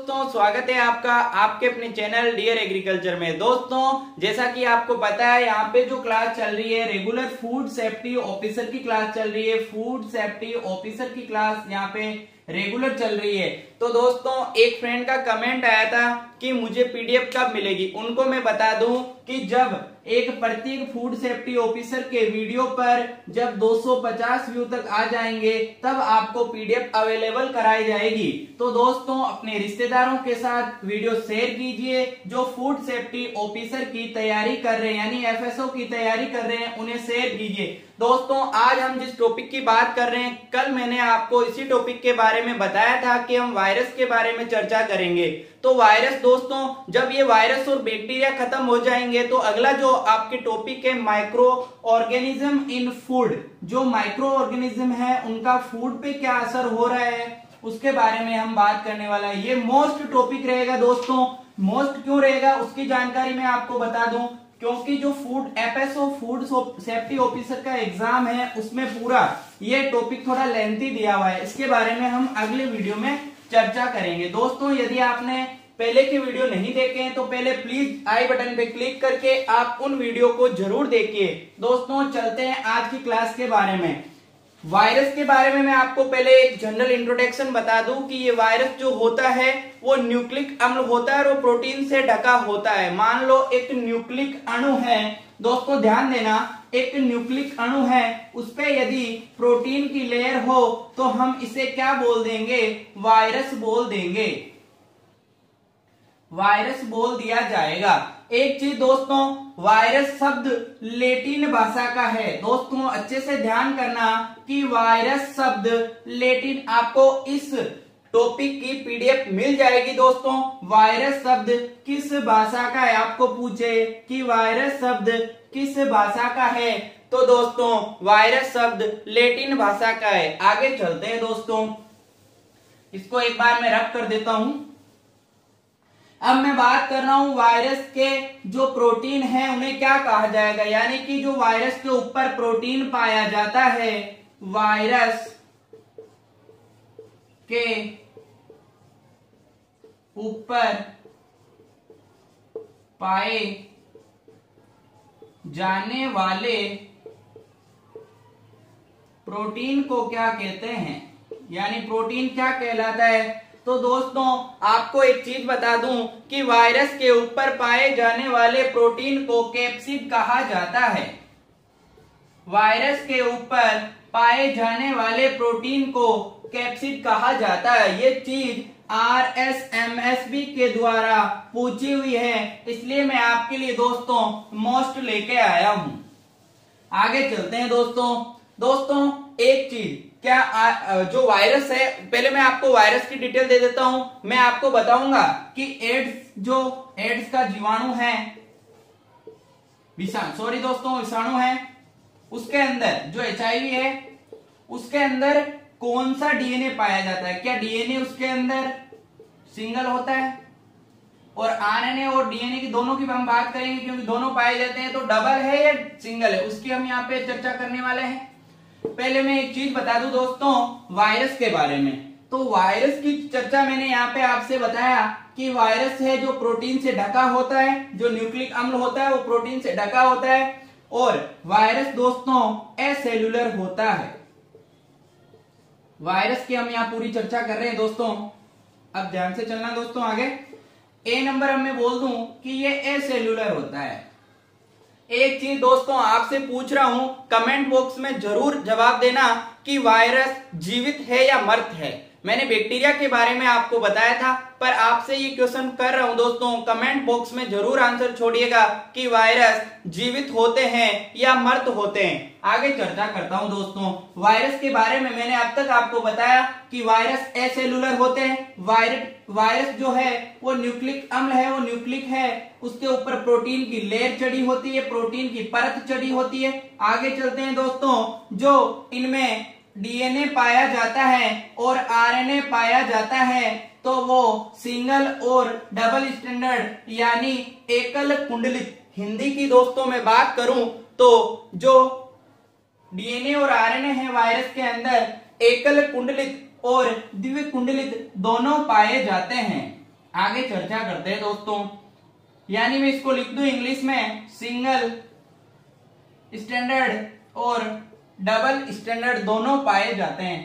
दोस्तों, स्वागत है आपका आपके अपने चैनल डियर एग्रीकल्चर में। दोस्तों, जैसा कि आपको पता है, यहाँ पे जो क्लास चल रही है रेगुलर फूड सेफ्टी ऑफिसर की क्लास चल रही है। फूड सेफ्टी ऑफिसर की क्लास यहाँ पे रेगुलर चल रही है। तो दोस्तों, एक फ्रेंड का कमेंट आया था कि मुझे पीडीएफ कब मिलेगी। उनको मैं बता दूं कि जब एक प्रत्येक फूड सेफ्टी ऑफिसर के वीडियो पर जब 250 व्यू तक आ जाएंगे तब आपको पीडीएफ अवेलेबल कराई जाएगी। तो दोस्तों, अपने रिश्तेदारों के साथ वीडियो शेयर कीजिए जो फूड सेफ्टी ऑफिसर की तैयारी कर रहे हैं, यानी एफएसओ की तैयारी कर रहे हैं, उन्हें शेयर कीजिए। दोस्तों, आज हम जिस टॉपिक की बात कर रहे हैं, कल मैंने आपको इसी टॉपिक के बारे में बताया था कि हम वायरस के बारे में चर्चा करेंगे। तो वायरस दोस्तों, जब ये वायरस और बैक्टीरिया खत्म हो जाएंगे तो अगला जो आपके टॉपिक है माइक्रो ऑर्गेनिज्म इन फूड। जो माइक्रो ऑर्गेनिज्म है उनका फूड पे क्या असर हो रहा है उसके बारे में हम बात करने वाला है। ये मोस्ट टॉपिक रहेगा दोस्तों। मोस्ट क्यों रहेगा उसकी जानकारी मैं आपको बता दूं, क्योंकि जो food FSO food safety officer का एग्जाम है उसमें पूरा ये टॉपिक थोड़ा लेंथी दिया हुआ है। इसके बारे में हम अगले वीडियो में चर्चा करेंगे। दोस्तों, यदि आपने पहले के वीडियो नहीं देखे हैं तो पहले प्लीज आई बटन पे क्लिक करके आप उन वीडियो को जरूर देखिए। दोस्तों, चलते हैं आज की क्लास के बारे में। वायरस के बारे में मैं आपको पहले एक जनरल इंट्रोडक्शन बता दूं कि ये वायरस जो होता है वो न्यूक्लिक अम्ल होता है और वो प्रोटीन से ढका होता है। मान लो एक न्यूक्लिक अणु है, दोस्तों ध्यान देना, एक न्यूक्लिक अणु है, उस पे यदि प्रोटीन की लेयर हो तो हम इसे क्या बोल देंगे? वायरस बोल देंगे, वायरस बोल दिया जाएगा। एक चीज दोस्तों, वायरस शब्द लैटिन भाषा का है। दोस्तों, अच्छे से ध्यान करना कि वायरस शब्द लैटिन, आपको इस टॉपिक की पीडीएफ मिल जाएगी। दोस्तों, वायरस शब्द किस भाषा का है, आपको पूछे कि वायरस शब्द किस भाषा का है, तो दोस्तों वायरस शब्द लैटिन भाषा का है। आगे चलते हैं दोस्तों, इसको एक बार मैं रब कर देता हूं। अब मैं बात कर रहा हूं वायरस के जो प्रोटीन है उन्हें क्या कहा जाएगा, यानी कि जो वायरस के ऊपर प्रोटीन पाया जाता है, वायरस के ऊपर पाए जाने वाले प्रोटीन को क्या कहते हैं, यानी प्रोटीन क्या कहलाता है। तो दोस्तों, आपको एक चीज बता दूं कि वायरस के ऊपर पाए जाने वाले प्रोटीन को कैप्सिड कहा जाता है। वायरस के ऊपर पाए जाने वाले प्रोटीन को कैप्सिड कहा जाता है। ये चीज RSMSB के द्वारा पूछी हुई है, इसलिए मैं आपके लिए दोस्तों मोस्ट लेके आया हूं। आगे चलते हैं दोस्तों, एक चीज क्या जो वायरस है, पहले मैं आपको वायरस की डिटेल दे देता हूं। मैं आपको बताऊंगा कि एड्स का जीवाणु है, विषाणु है, उसके अंदर जो HIV है उसके अंदर कौन सा डीएनए पाया जाता है। क्या डीएनए उसके अंदर सिंगल होता है, और आरएनए और डीएनए की दोनों की हम बात करेंगे क्योंकि दोनों पाए जाते हैं। तो डबल है या सिंगल है उसकी हम यहाँ पे चर्चा करने वाले हैं। पहले मैं एक चीज बता दूं दोस्तों वायरस के बारे में। तो वायरस की चर्चा मैंने यहाँ पे आपसे बताया कि वायरस है जो प्रोटीन से ढका होता है, जो न्यूक्लिक अम्ल होता है वो प्रोटीन से ढका होता है, और वायरस दोस्तों एसेल्युलर होता है। वायरस की हम यहाँ पूरी चर्चा कर रहे हैं दोस्तों। अब ध्यान से चलना दोस्तों। आगे ए नंबर मैं बोल दूं कि ये एसेल्युलर होता है। एक चीज दोस्तों आपसे पूछ रहा हूं, कमेंट बॉक्स में जरूर जवाब देना कि वायरस जीवित है या मृत है। मैंने बैक्टीरिया के बारे में आपको बताया था, पर आपसे ये क्वेश्चन कर रहा हूं दोस्तों, कमेंट बॉक्स में जरूर आंसर छोड़िएगा कि वायरस जीवित होते हैं या मृत होते हैं। आगे चर्चा करता हूं दोस्तों वायरस के बारे में। मैंने अब तक आपको बताया कि वायरस एसेल्युलर होते हैं। वायरस जो है वो न्यूक्लिक अम्ल है, वो न्यूक्लिक है, उसके ऊपर प्रोटीन की लेयर चढ़ी होती है, प्रोटीन की परत चढ़ी होती है। आगे चलते हैं दोस्तों, जो इनमें डीएनए पाया जाता है और आरएनए पाया जाता है तो वो सिंगल और डबल स्टैंडर्ड यानी एकल कुंडलित, हिंदी की दोस्तों मैं बात करूं तो जो डीएनए और आरएनए है वायरस के अंदर एकल कुंडलित और द्वि कुंडलित दोनों पाए जाते हैं। आगे चर्चा करते हैं दोस्तों। यानी मैं इसको लिख दूं इंग्लिश में, सिंगल स्टैंडर्ड और डबल स्टैंडर्ड दोनों पाए जाते हैं।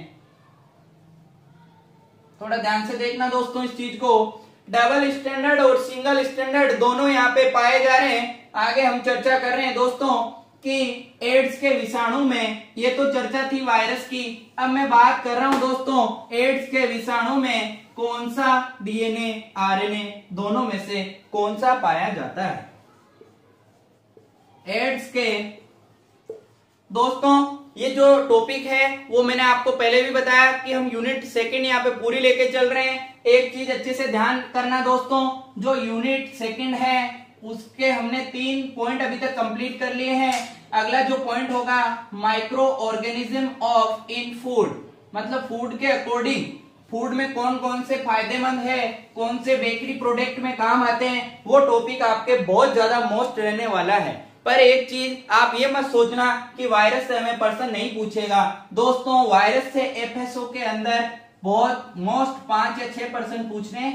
थोड़ा ध्यान से देखना दोस्तों इस चीज को, डबल स्टैंडर्ड और सिंगल स्टैंडर्ड दोनों यहाँ पे पाए जा रहे हैं। आगे हम चर्चा कर रहे हैं दोस्तों कि एड्स के विषाणु में, ये तो चर्चा थी वायरस की, अब मैं बात कर रहा हूं दोस्तों एड्स के विषाणु में कौन सा डीएनए आरएनए दोनों में से कौन सा पाया जाता है। एड्स के दोस्तों ये जो टॉपिक है वो मैंने आपको पहले भी बताया कि हम यूनिट सेकंड यहाँ पे पूरी लेके चल रहे हैं। एक चीज अच्छे से ध्यान करना दोस्तों, जो यूनिट सेकंड है उसके हमने 3 पॉइंट अभी तक कंप्लीट कर लिए हैं। अगला जो पॉइंट होगा microorganism of in food, मतलब फूड के अकॉर्डिंग फूड में कौन कौन से फायदेमंद है, कौन से बेकरी प्रोडक्ट में काम आते हैं, वो टॉपिक आपके बहुत ज्यादा मोस्ट रहने वाला है। पर एक चीज आप ये मत सोचना कि वायरस से हमें पर्सन नहीं पूछेगा दोस्तों, वायरस से एफएसओ के अंदर बहुत मोस्ट 5 या 6%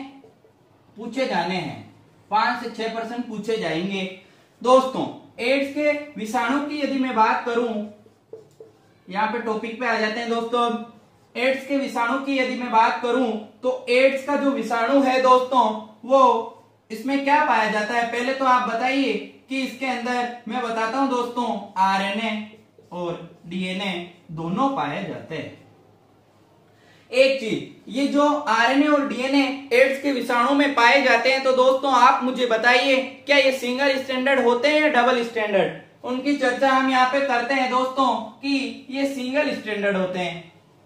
पूछे जाने हैं, 5 से 6% पूछे जाएंगे दोस्तों। एड्स के विषाणु की यदि मैं बात करूं, यहाँ पे टॉपिक पे आ जाते हैं दोस्तों। एड्स के विषाणु की यदि मैं बात करूं तो एड्स का जो विषाणु है दोस्तों वो इसमें क्या पाया जाता है, पहले तो आप बताइए कि इसके अंदर मैं बताता हूं दोस्तों आरएनए और डीएनए दोनों पाए जाते हैं। एक चीज, ये जो आरएनए और डीएनए एड्स के विषाणु में पाए जाते हैं तो दोस्तों आप मुझे बताइए क्या ये सिंगल स्टैंडर्ड होते हैं या डबल स्टैंडर्ड, उनकी चर्चा हम यहाँ पे करते हैं दोस्तों कि ये सिंगल स्टैंडर्ड होते हैं।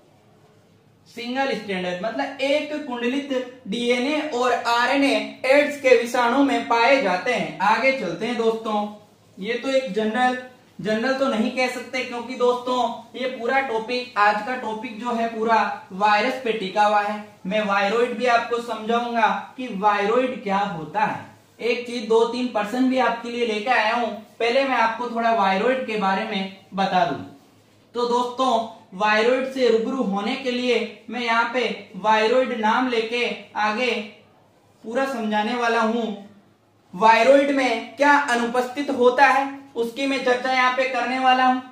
सिंगल स्टैंडर्ड मतलब एक कुंडलित डीएनए और आरएनए एड्स के विषाणु में पाए जाते हैं। आगे चलते हैं दोस्तों, ये तो एक जनरल तो नहीं कह सकते क्योंकि दोस्तों ये पूरा टॉपिक, आज का टॉपिक जो है पूरा वायरस पे टिका हुआ है। मैं वायरॉइड भी आपको समझाऊंगा कि वायरॉइड क्या होता है। एक चीज 2-3% भी आपके लिए लेके आया हूं, पहले मैं आपको थोड़ा वायरॉइड के बारे में बता दूं। तो दोस्तों वायरॉइड से रूबरू होने के लिए मैं यहाँ पे वायरॉइड नाम लेके आगे पूरा समझाने वाला हूं। वायरॉइड में क्या अनुपस्थित होता है उसकी मैं चर्चा यहाँ पे करने वाला हूं।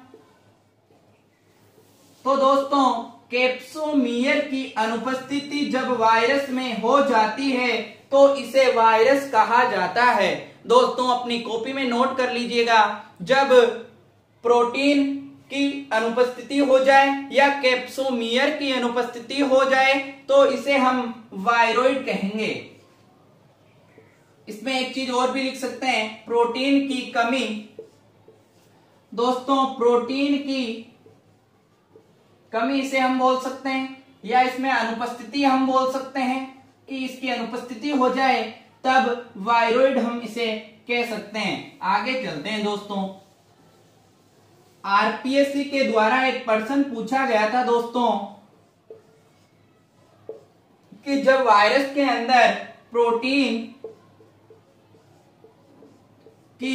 तो दोस्तों कैप्सोमियर की अनुपस्थिति जब वायरस में हो जाती है तो इसे वायरस कहा जाता है। दोस्तों अपनी कॉपी में नोट कर लीजिएगा, जब प्रोटीन की अनुपस्थिति हो जाए या कैप्सोमियर की अनुपस्थिति हो जाए तो इसे हम वायरॉइड कहेंगे। इसमें एक चीज और भी लिख सकते हैं, प्रोटीन की कमी। दोस्तों प्रोटीन की कमी इसे हम बोल सकते हैं, या इसमें अनुपस्थिति हम बोल सकते हैं कि इसकी अनुपस्थिति हो जाए तब वायरॉइड हम इसे कह सकते हैं। आगे चलते हैं दोस्तों, आरपीएससी के द्वारा एक प्रश्न पूछा गया था दोस्तों कि जब वायरस के अंदर प्रोटीन की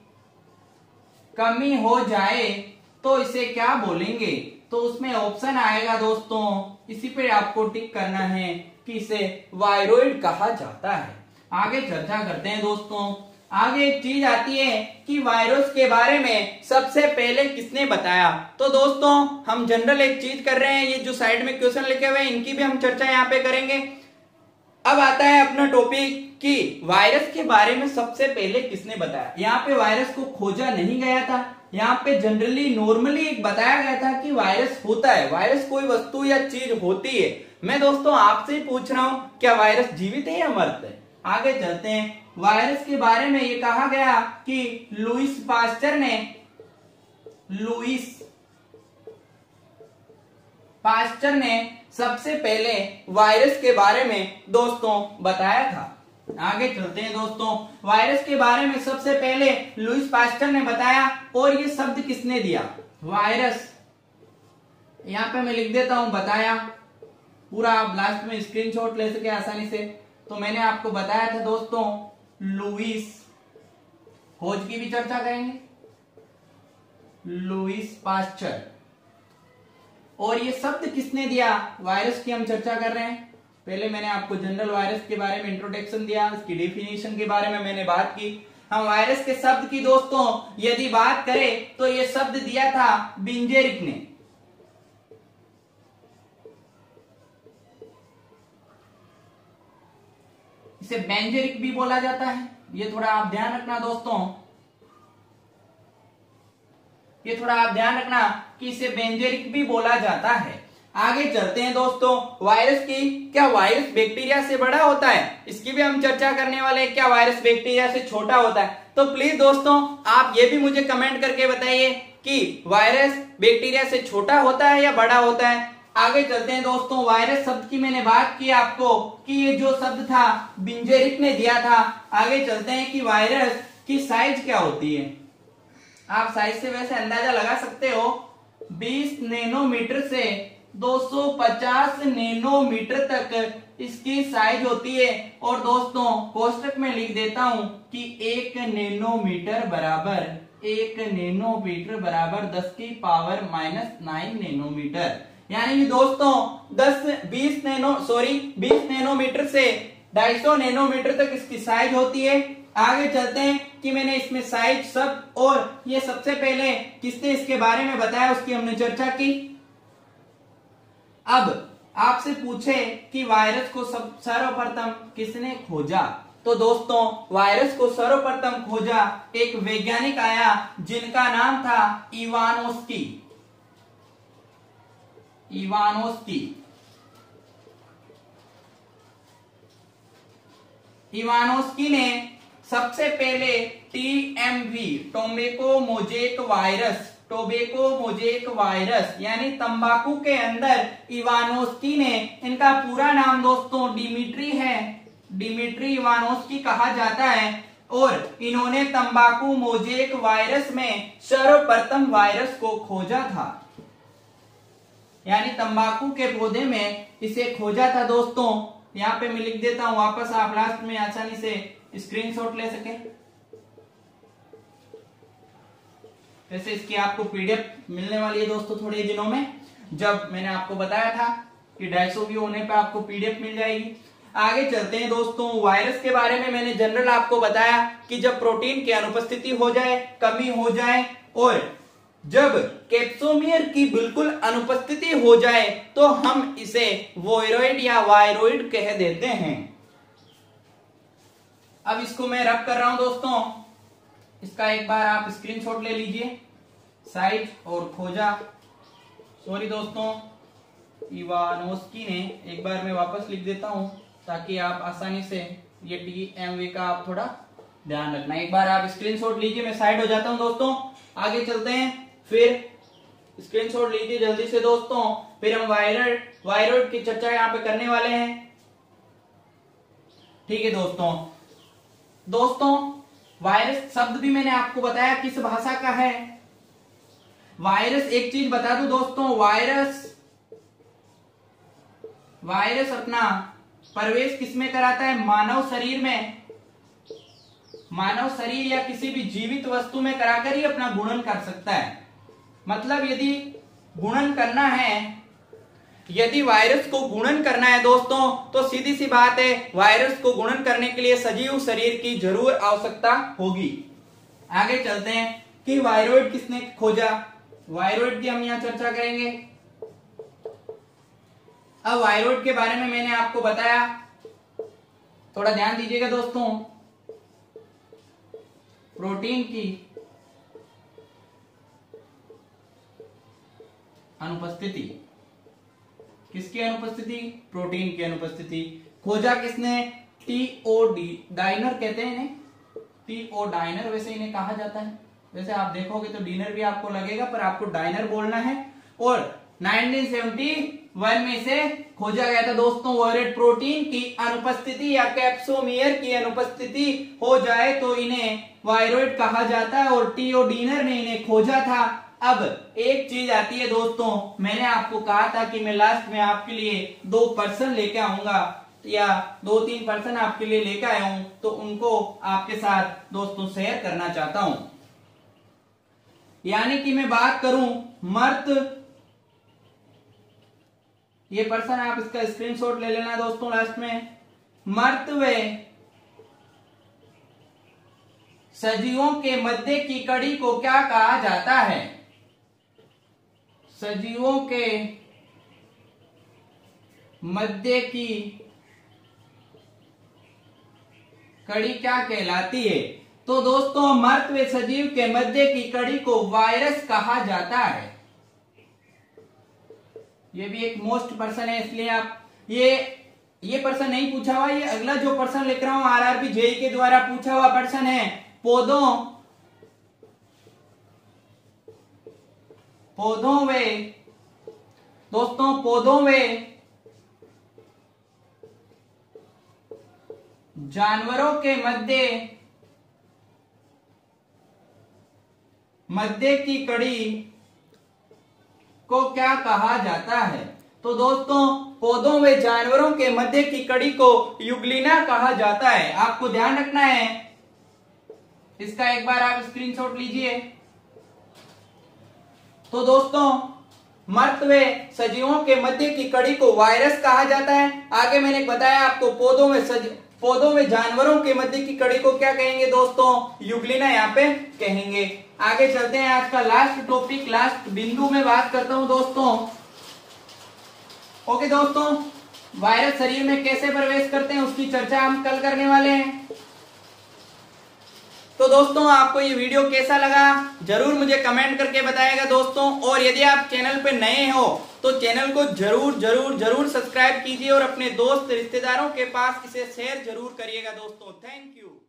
कमी हो जाए तो इसे क्या बोलेंगे, तो उसमें ऑप्शन आएगा दोस्तों, इसी पे आपको टिक करना है कि इसे वायरॉइड कहा जाता है। आगे चर्चा करते हैं दोस्तों। आगे एक चीज आती है कि वायरस के बारे में सबसे पहले किसने बताया। तो दोस्तों हम जनरल एक चीज कर रहे हैं, ये जो साइड में क्वेश्चन लिखे हुए हैं इनकी भी हम चर्चा यहाँ पे करेंगे। अब आता है अपना टॉपिक कि वायरस के बारे में सबसे पहले किसने बताया। यहाँ पे वायरस को खोजा नहीं गया था, यहाँ पे जनरली नॉर्मली एक बताया गया था कि वायरस होता है, वायरस कोई वस्तु या चीज होती है। मैं दोस्तों आपसे ही पूछ रहा हूं क्या वायरस जीवित है या मृत है। आगे चलते हैं, वायरस के बारे में ये कहा गया कि लुईस पास्चर ने सबसे पहले वायरस के बारे में दोस्तों बताया था। आगे चलते हैं दोस्तों, वायरस के बारे में सबसे पहले लुईस पास्चर ने बताया और ये शब्द किसने दिया, वायरस। यहां पे मैं लिख देता हूं बताया, पूरा आप लास्ट में स्क्रीनशॉट ले सके आसानी से। तो मैंने आपको बताया था दोस्तों लुईस, खोज की भी चर्चा करेंगे, लुईस पास्चर। और ये शब्द किसने दिया, वायरस की हम चर्चा कर रहे हैं, पहले मैंने आपको जनरल वायरस के बारे में इंट्रोडक्शन दिया, इसकी डेफिनेशन के बारे में मैंने बात की। हम वायरस के शब्द की दोस्तों यदि बात करें तो ये शब्द दिया था बिंजेरिक ने। इसे बेंजेरिक भी बोला जाता है, ये थोड़ा आप ध्यान रखना दोस्तों, ये थोड़ा आप ध्यान रखना कि इसे बेंजेरिक भी बोला जाता है। आगे चलते हैं दोस्तों, वायरस की, क्या वायरस बैक्टीरिया से बड़ा होता है, इसकी भी हम चर्चा करने वाले हैं। क्या वायरस बैक्टीरिया से छोटा होता है? तो प्लीज दोस्तों आप ये भी मुझे कमेंट करके बताइए कि वायरस बैक्टीरिया से छोटा होता है या बड़ा होता है। आगे चलते हैं दोस्तों, वायरस शब्द की मैंने बात की आपको कि ये जो शब्द था बिंजेरिक ने दिया था। आगे चलते हैं कि वायरस की साइज क्या होती है। आप साइज से वैसे अंदाजा लगा सकते हो, 20 नैनोमीटर से 250 नैनोमीटर तक इसकी साइज होती है। और दोस्तों कोष्टक में लिख देता हूं कि 1 नैनोमीटर बराबर 10⁻⁹ नैनोमीटर, यानी कि दोस्तों 20 नैनोमीटर से 250 नैनोमीटर तक इसकी साइज होती है। आगे चलते हैं कि मैंने इसमें साइज शब्द और ये सबसे पहले किसने इसके बारे में बताया उसकी हमने चर्चा की। अब आपसे पूछे कि वायरस को सर्वप्रथम किसने खोजा, तो दोस्तों वायरस को सर्वप्रथम खोजा एक वैज्ञानिक आया जिनका नाम था इवानोस्की। इवानोस्की ने सबसे पहले TMV टोबैको मोजेक वायरस यानी तंबाकू के अंदर इवानोस्की ने, इनका पूरा नाम दोस्तों डिमिट्री है, डिमिट्री इवानोस्की कहा जाता है। और इन्होंने तंबाकू मोजेक वायरस में सर्वप्रथम वायरस को खोजा था, यानी तंबाकू के पौधे में इसे खोजा था दोस्तों। यहाँ पे मैं लिख देता हूं वापस, आप लास्ट में आसानी से स्क्रीनशॉट ले सके। वैसे इसकी आपको पीडीएफ मिलने वाली है दोस्तों थोड़े दिनों में, जब मैंने आपको बताया था कि 250 व्यू होने पे आपको पीडीएफ मिल जाएगी। आगे चलते हैं दोस्तों, वायरस के बारे में मैंने जनरल आपको बताया कि जब प्रोटीन की अनुपस्थिति हो जाए, कमी हो जाए, और जब कैप्सोमियर की बिल्कुल अनुपस्थिति हो जाए तो हम इसे वोइरॉइड या वायरॉइड कह देते हैं। अब इसको मैं रब कर रहा हूं दोस्तों, इसका एक बार आप स्क्रीनशॉट ले लीजिए, साइज और खोजा। सॉरी दोस्तों, इवानोस्की ने, एक बार मैं वापस लिख देता हूं ताकि आप आसानी से ये TMV का आप थोड़ा ध्यान रखना। एक बार आप स्क्रीनशॉट लीजिए, मैं साइड हो जाता हूं दोस्तों। आगे चलते हैं, फिर स्क्रीनशॉट लीजिए जल्दी से दोस्तों, फिर हम वायरॉइड की चर्चा यहाँ पे करने वाले हैं। ठीक है दोस्तों वायरस शब्द भी मैंने आपको बताया किस भाषा का है। वायरस, एक चीज बता दूं दोस्तों, वायरस अपना प्रवेश किसमें कराता है? मानव शरीर में, मानव शरीर या किसी भी जीवित वस्तु में कराकर ही अपना गुणन कर सकता है। मतलब यदि गुणन करना है, यदि वायरस को गुणन करना है दोस्तों, तो सीधी सी बात है, वायरस को गुणन करने के लिए सजीव शरीर की जरूर आवश्यकता होगी। आगे चलते हैं कि वायरॉइड किसने खोजा, वायरॉइड की हम यहां चर्चा करेंगे। अब वायरॉइड के बारे में मैंने आपको बताया, थोड़ा ध्यान दीजिएगा दोस्तों। प्रोटीन की अनुपस्थिति, किसकी अनुपस्थिति? प्रोटीन की अनुपस्थिति। खोजा किसने? डाइनर कहते हैं इन्हें, डाइनर वैसे इन्हें कहा जाता है। वैसे आप देखोगे तो डिनर भी आपको लगेगा, पर आपको डाइनर बोलना है। और 1971 में इसे खोजा गया था दोस्तों। वायरस प्रोटीन की अनुपस्थिति या कैप्सोमियर की अनुपस्थिति हो जाए तो इन्हें वायरॉइड कहा जाता है, और डिनर ने इन्हें खोजा था। अब एक चीज आती है दोस्तों, मैंने आपको कहा था कि मैं लास्ट में आपके लिए 2 पर्सन लेके आऊंगा या 2-3 पर्सन आपके लिए लेके आया हूं, तो उनको आपके साथ दोस्तों शेयर करना चाहता हूं। यानी कि मैं बात करूं मर्त ये पर्सन आप इसका स्क्रीनशॉट ले लेना दोस्तों लास्ट में। मर्त्य सजीवों के मध्य की कड़ी को क्या कहा जाता है? सजीवों के मध्य की कड़ी क्या कहलाती है? तो दोस्तों मर्त्य सजीव के मध्य की कड़ी को वायरस कहा जाता है। ये भी एक मोस्ट पर्सन है, इसलिए आप ये पर्सन नहीं पूछा हुआ, ये अगला जो पर्सन लिख रहा हूं आरआरबी जेई के द्वारा पूछा हुआ पर्सन है। पौधों में दोस्तों पौधों में जानवरों के मध्य की कड़ी को क्या कहा जाता है? तो दोस्तों पौधों में जानवरों के मध्य की कड़ी को युगलिना कहा जाता है। आपको ध्यान रखना है, इसका एक बार आप स्क्रीनशॉट लीजिए। तो दोस्तों मर्त्य सजीवों के मध्य की कड़ी को वायरस कहा जाता है। आगे मैंने बताया आपको पौधों में जानवरों के मध्य की कड़ी को क्या कहेंगे दोस्तों? युगलिना यहाँ पे कहेंगे। आगे चलते हैं, आज का लास्ट टॉपिक, लास्ट बिंदु में बात करता हूं दोस्तों। ओके दोस्तों, वायरस शरीर में कैसे प्रवेश करते हैं उसकी चर्चा हम कल करने वाले हैं। तो दोस्तों आपको ये वीडियो कैसा लगा जरूर मुझे कमेंट करके बताएगा दोस्तों। और यदि आप चैनल पे नए हो तो चैनल को जरूर सब्सक्राइब कीजिए और अपने दोस्त रिश्तेदारों के पास इसे शेयर जरूर करिएगा दोस्तों। Thank you.